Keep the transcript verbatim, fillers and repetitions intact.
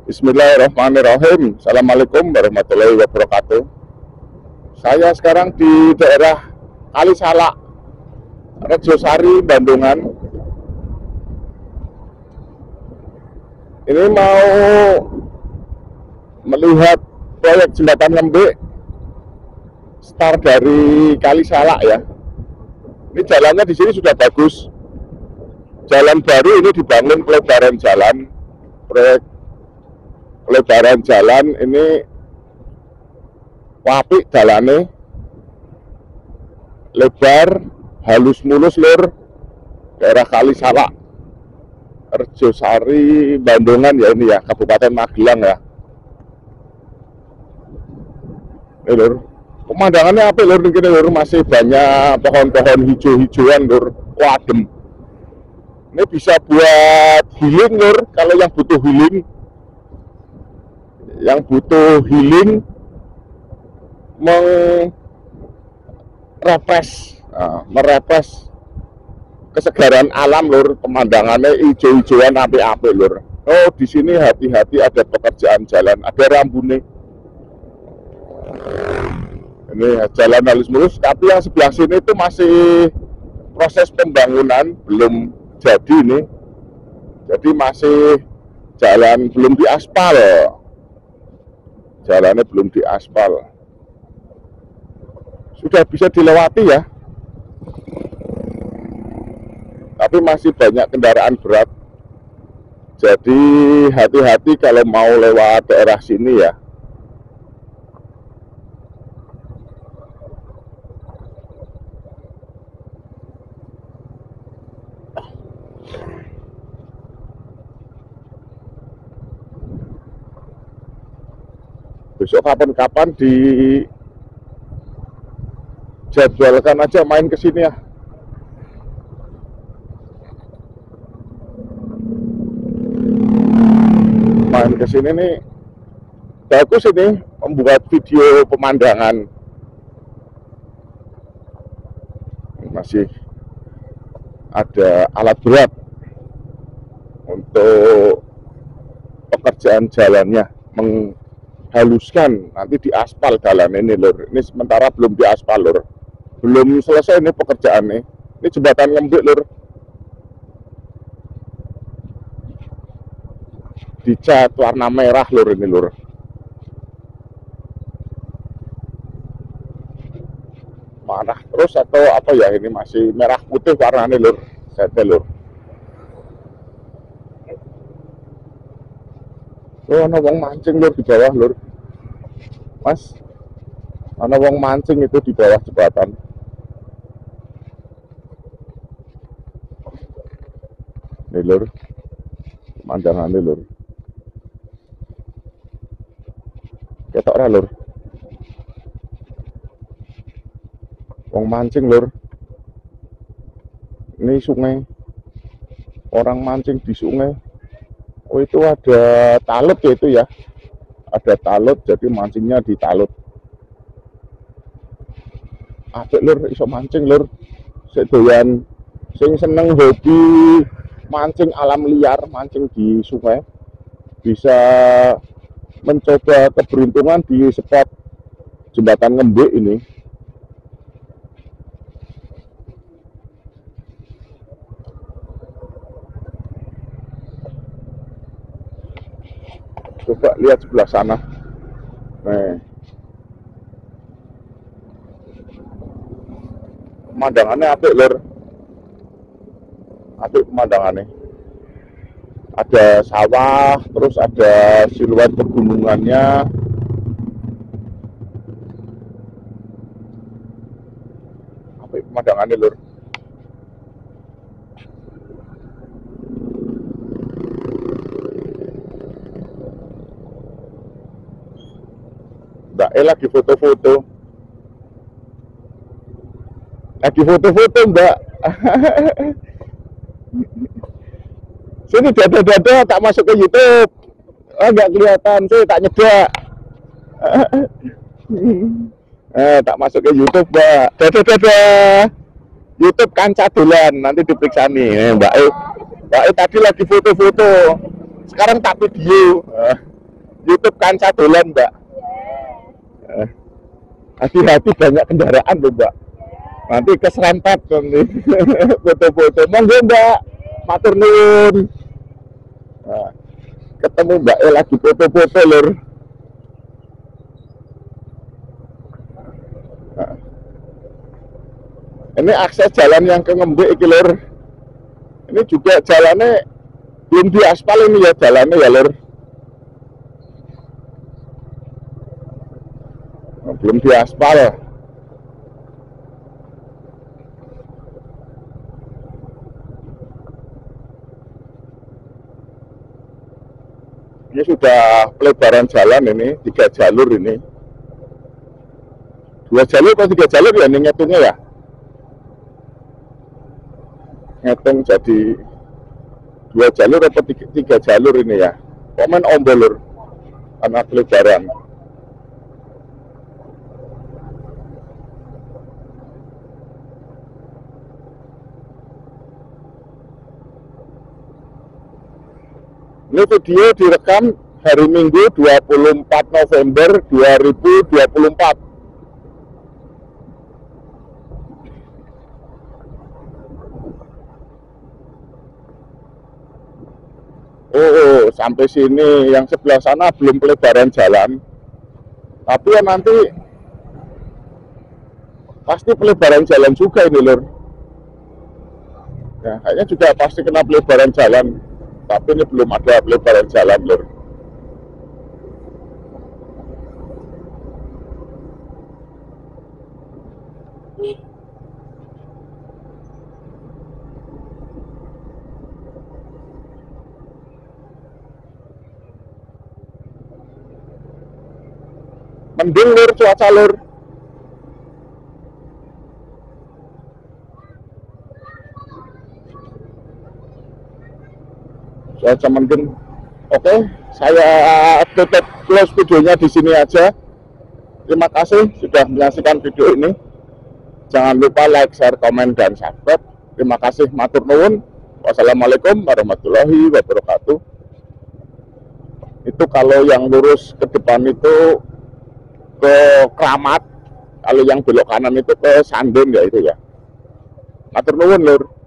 Bismillahirrahmanirrahim. Assalamualaikum warahmatullahi wabarakatuh. Saya sekarang di daerah Kalisalak, Rejosari, Bandungan. Ini mau melihat proyek jembatan Lembik start dari Kalisalak ya. Ini jalannya di sini sudah bagus. Jalan baru ini dibangun pelebaran jalan. Proyek pelebaran jalan ini apik dalane, lebar, halus mulus lur, daerah Kalisalak, Rejosari, Bandungan ya ini ya, Kabupaten Magelang ya. Ini lur, pemandangannya apik lur, ini lur, masih banyak pohon-pohon hijau-hijauan lur, adem. Ini bisa buat healing lur, kalau yang butuh healing. Yang butuh healing, merefresh, nah, merefresh kesegaran alam lur, pemandangannya hijau-hijauan apik-apik lur. Oh, di sini hati-hati ada pekerjaan jalan, ada rambune. Ini jalan halus mulus, tapi yang sebelah sini itu masih proses pembangunan, belum jadi ini. Jadi masih jalan belum diaspal. Jalannya belum diaspal, sudah bisa dilewati ya, tapi masih banyak kendaraan berat, jadi hati-hati kalau mau lewat daerah sini ya. Besok kapan-kapan dijadwalkan aja main ke sini ya. Main ke sini nih bagus ini, membuat video pemandangan. Masih ada alat berat untuk pekerjaan jalannya, meng haluskan, nanti diaspal jalan ini lur. Ini sementara belum diaspal lur, belum selesai ini pekerjaan nih. Ini jembatan Lembik lur, dicat warna merah lur ini lur. Merah terus atau apa ya, ini masih merah putih warnanya lur, sete lur. Oh, ada wong mancing lur di bawah lur. Mas, ada wong mancing itu di bawah jembatan. Nih lur, pemandangannya lur. Ketok ora lur. Wong mancing lur. Ini sungai. Orang mancing di sungai. Oh, itu ada talut ya itu ya. Ada talut, jadi mancingnya di talut. Apik lur, iso mancing lur. Sik doyan sing seneng hobi mancing alam liar, mancing di sungai, bisa mencoba keberuntungan di spot jembatan Lembik ini. Coba lihat sebelah sana. Nih. Pemandangannya apik lur. Apik pemandangannya. Ada sawah, terus ada siluet pegunungannya. Apik pemandangannya lur. Mbak E lagi foto-foto. Lagi foto-foto Mbak. Sini dada-dada tak masuk ke YouTube. Oh, nggak kelihatan, sih tak nyedak. Eh, tak masuk ke YouTube Mbak. Dada-dada. YouTube Kanca Dolan, nanti diperiksa nih. Eh, Mbak E. Mbak E tadi lagi foto-foto. Sekarang tak video. YouTube Kanca Dolan, Mbak. Eh, hati-hati banyak kendaraan loh, Mbak. Nanti keserempet nanti. Foto-foto. Monggo, Mbak. Matur nuwun. Nah, ketemu Mbak E lagi foto-foto, Lur. Nah, ini akses jalan yang ke Ngembik iki, Lur. Ini juga jalannya belum diaspal ini ya jalannya ya, Lur. Nah, belum diaspal. Ini sudah pelebaran jalan ini, tiga jalur ini. Dua jalur atau tiga jalur ya ini ngitungnya ya? Ngitung jadi dua jalur atau tiga, tiga jalur ini ya? Komen ombol, Lur, karena pelebaran. Ini video direkam hari Minggu dua puluh empat November dua ribu dua puluh empat. Oh, sampai sini yang sebelah sana belum pelebaran jalan. Tapi ya nanti pasti pelebaran jalan juga ini, Lur. Ya, kayaknya juga pasti kena pelebaran jalan. Tapi ini belum ada pelebaran jalan, Lur. Mendung, Lur, cuaca, Lur. Cuaca mendung. Oke, saya tutup close videonya di sini aja. Terima kasih sudah menyaksikan video ini. Jangan lupa like, share, komen, dan subscribe. Terima kasih, matur nuwun. Wassalamualaikum warahmatullahi wabarakatuh. Itu kalau yang lurus ke depan itu ke Kramat, kalau yang belok kanan itu ke Sandon ya itu ya. Matur nuwun, Lur.